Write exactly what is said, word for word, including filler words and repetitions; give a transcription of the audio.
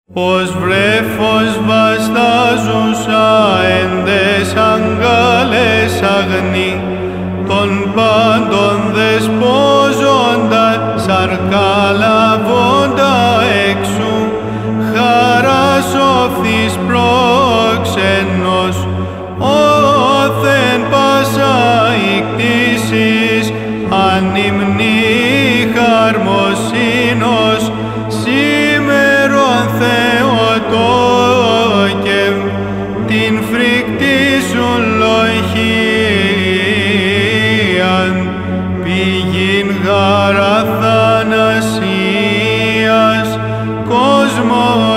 Ως βρέφος βαστάζουσα εν τες αγκάλες αγνή, των πάντων δεσπόζοντα σαρκάλαβοντα έξου, χαράς οφθής προξενός, όθεν πάσα ικτήσεις, ανυμνή χαρμοσύνος, σήμερον Θεοτόκευ, την φρικτή σου λογίαν, πηγήν γάρα θανασίας, κόσμο